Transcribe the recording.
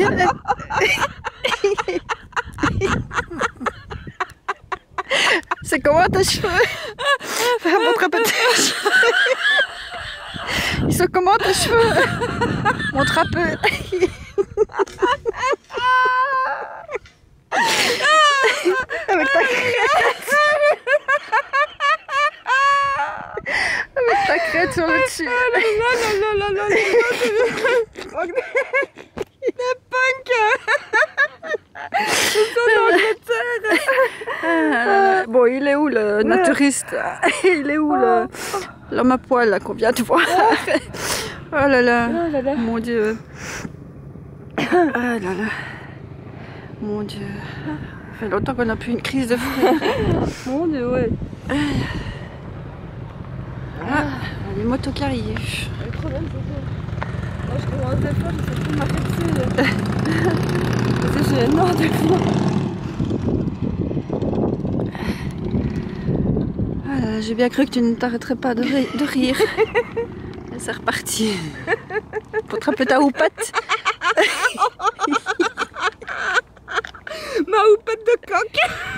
C'est comment tes cheveux? Montre un peu tes cheveux. Ils sont comment tes cheveux? Montre un peu. Avec ta crête. Avec ta crête sur le dessus. Il est punk. Bon, il est où le naturiste? Il est où l'homme à poil là qu'on vient de voir? Oh là là, mon Dieu. Oh là là, mon Dieu. Ça fait longtemps qu'on n'a plus une crise de frère. Mon Dieu, ouais. Ah, les motos qui arrivent. Le problème, c'est que quand je commence des fois, je sais plus m'arrêter. C'est gênant des fois. Ah, j'ai bien cru que tu ne t'arrêterais pas de rire. Et c'est reparti. Pour attraper ta houppette. Ma houppette de coq.